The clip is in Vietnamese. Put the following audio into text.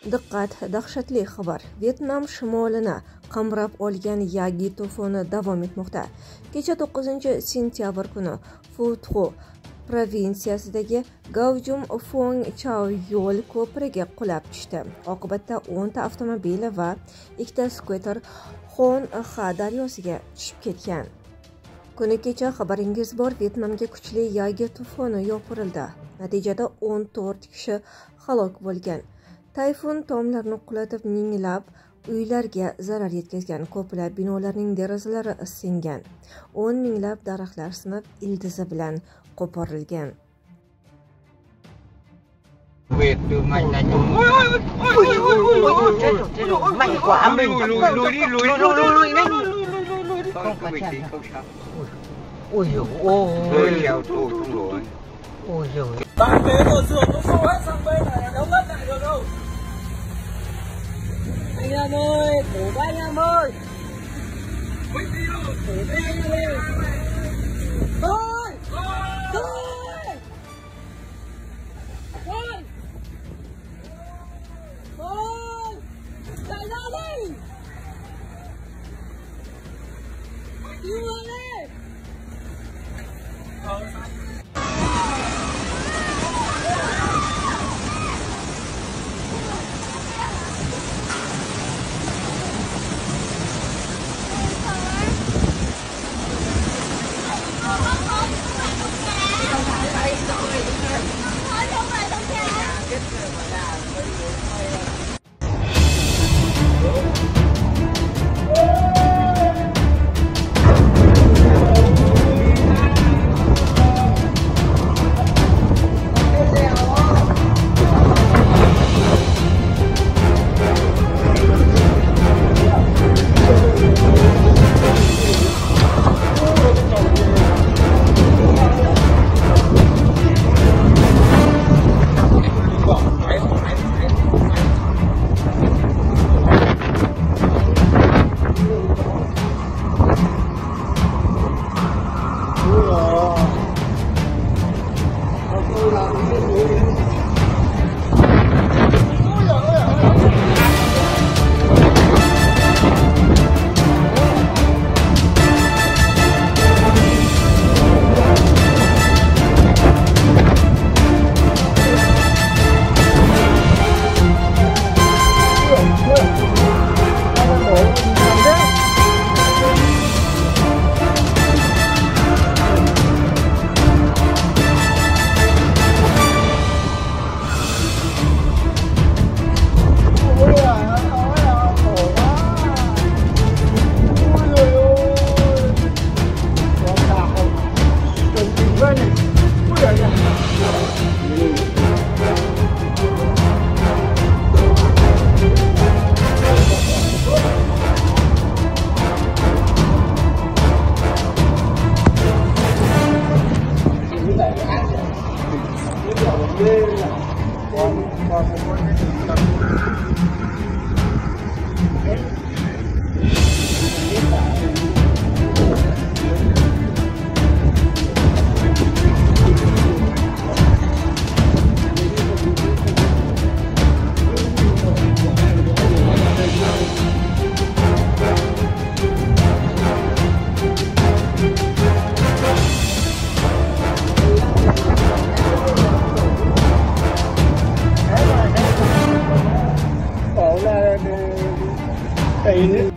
Diqqat, dahshatli xabar. Vyetnam shimolini qamrab olgan Yagi to'foni davom etmoqda. Kecha 9 sentyabr kuni Phu Tho provinsiyasidagi Gaojum Phuong Chao yo'l ko'piriga qulab tushdi. Oqibatda 10 ta avtomobil va 2 ta skuter Hon Ha daryosiga tushib ketgan. Kuni kecha xabaringiz bor, Vyetnamga kuchli Yagi to'foni yopirildi. Natijada 14 kishi halok bo'lgan. Tayfun tomlarni qulatib, minglab uylarga zarar yetkazgan, ko'plab binolarning derazalari singan, 10 minglab daraxtlar sinib, ildizi bilan qo'porilgan. Mạnh quá mình lùi đi không có chèn ôi dồi ôi leo tụt không nổi ôi dồi bạn bế của sườn nó xô hết sang bên này đâu mất lại được đâu. Anh em ơi, khổ quá anh em ơi, khổ quá anh em ơi. Thôi thôi thôi chạy ra đi, cứu người đi. Đây